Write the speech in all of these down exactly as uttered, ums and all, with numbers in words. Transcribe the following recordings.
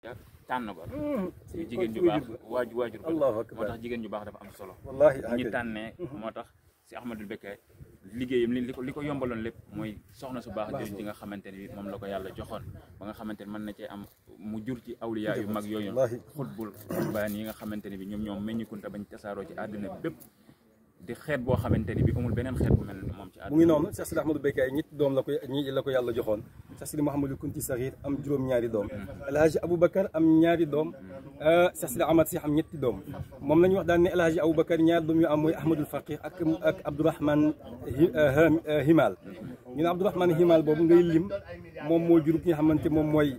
tànn ko jigéen ju baax waaju waajur ko moo tax jigéen ju baax dafa am solo ñu tànnee moo tax si Ahmadul Bekkaay liggéeyam li ko li ko yombaloon lépp mooy soxna su baax jooju ji nga xamante ni moom la ko yàlla joxoon ba nga xamante ni mën na cee am mu jur ci awliya yu mag yooyu xutbul baan yi nga xamante ni bi ñoom ñoom meññikunta bañ tasaaroo ci àddina bépp di xeet boo xamante ni bi amul beneen xeet bu mel ni moom ci àdduna mu ngi noonu Cheikh Sidi Ahmadou Bekkaay ñetti doom la ko ñi la ko yàlla joxoon Cheikh Sidi Mouhamadou Kunti Saxiir am juróom-ñaari doom El Hadji Aboubacar am ñaari doom Cheikh Sidi Ahmad Si am ñetti doom moom la ñu wax daan ne El Hadji Aboubacar ñaari doom yu am mooy Ahmadul Faqih ak ak Abdourahman Himal ñu ne Abdourahman Himal boobu ngay lim moom moo jur ki nga xamante moom mooy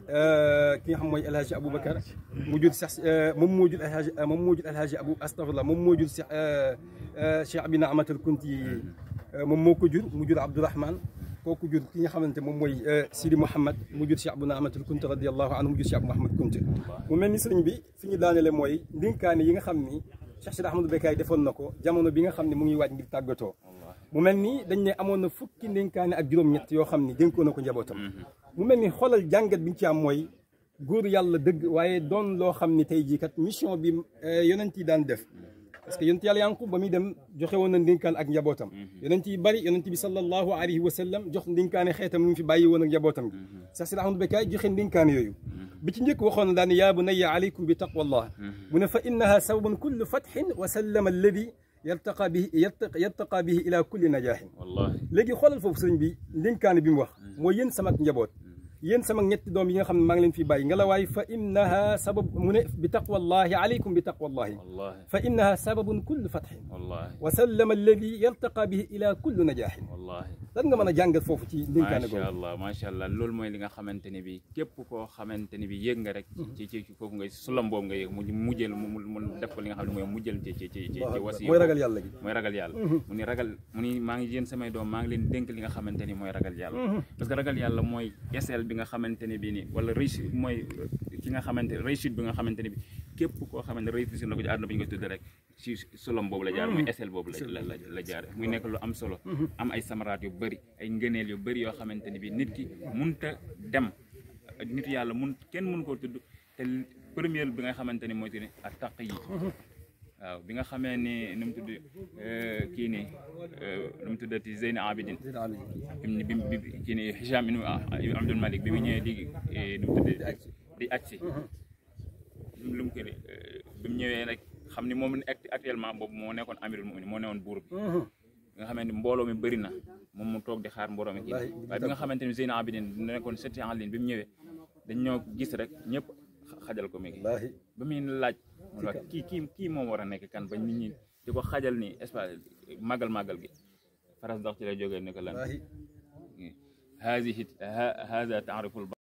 ki nga xam mooy El Hadji Aboubacar mu jur Cheikh moom moo jur El Hadji moom moo jur El Hadji Abou astafurlah moom moo jur Cheikh Cheikh Abi Naamatul Kunti moom moo ko jur mu jur Abdourahman kooku jur ki nga xamante moom mooy Sidi Mouhamad mu jur Cheikh Abou Naamatul Kunti radiyallahu anhu mu jur Cheikh Mouhamad Kunti mu mel ni sëriñ bi fi ñu daanele mooy ndénkaane yi nga xam ni Cheikh Sidi Ahmadou Bekkaay defoon na ko jamono bi nga xam ne mu ngi waaj ngir tàggatoo mu mel ni dañ ne amoon na fukki ndénkaane ak juróom-ñett yoo xam ni dénkoon na ko njabootam mu mel ni xoolal jàngat bi ñu ci am mooy góor yàlla dëgg waaye doon loo xam ni tey jii kat mission bi yonent yi daan def parce que yonent yàlla Yanqub ba muy dem joxe woon na ndénkaan ak njabootam yonent yi bari yonent bi sallallahu alayhi wa sallam jox ndénkaane xeetam mu ngi fi bàyyi woon ak njabootam gi Cheikh Sidi Ahmadou Bekkaay joxe ndénkaane yooyu bi ci njëkk waxoon na daan yaa bunayya alaykum bi taqwallah mu ne fa innaha sababun kullu fathin wa sallama alladi yartaqa bihi yartaqa bihi ila kulli najaahin léegi xoolal foofu sëriñ bi ndénkaane bi mu wax mooy yéen sama njaboot yéen sama ñetti doom yi nga xam ne maa ngi leen fi bàyyi nga la waay fa innaha sabab mu ne bi taqwallahi alaykum bi taqwallahi fa innaha sababun kullu fathin wa sallama alladi yartaqa bihi ila kulli najaahin lan nga mën a jàngat foofu ci ndénkaane googu macha allah macha allah loolu mooy li nga xamante ni bi képp koo xamante ni bi yéeg nga rek ci ci foofu ngay sulam boobu nga yéeg mu mujjël mu def ko li nga xam ne mooy mujjël ci ci ci ci wasi mooy ragal yàlla gi mooy ragal yàlla mu ni ragal mu ni maa ngi yéen samay doom maa ngi leen dénk li nga xamante ni mooy ragal yàlla parce que ragal yàlla mooy eseel bi nga xamante ne bi ni wala réussite mooy ki nga xamante réussite bi nga xamante ne bi képp koo xamante réussite na ko ci àdduna bi ñu koy tudd rek ci solom boobu la jaar muy eseel boobu la la jaar muy nekk lu am solo am ay samaraat yu bëri ay ngëneel yu bëri yoo xamante ne bi nit ki munta dem nit yàlla mun kenn mun koo tudd te première bi nga xamante ni mooy ne ak taq yi waaw bi nga xamee ni nu mu tudd kii nii nu mu tuddati Zeyna Abidin bi bi kii nii Hicham ibn Abdul Malik bi mu ñëwee di nu mu tudd di agsi lu mu kii bi mu ñëwee rek xam ni moom actuellement boobu moo nekkoon amirul mu'minin moo newoon buur bi nga xamante ni mbooloo mi bëri na moom mu toog di xaar mbooloo mi kii waaye bi nga xamante ni Zeyna Abidin nekkoon setti en ligne bi mu ñëwee dañ ñoo gis rek ñëpp xajal ko mi ngi ba muy laaj kii kii kii moom war a nekk kan ba nit ñi di ko xajal ni espace màggal màggal gi faras dox ci lay jógee ni ko lan hazihi haza taariful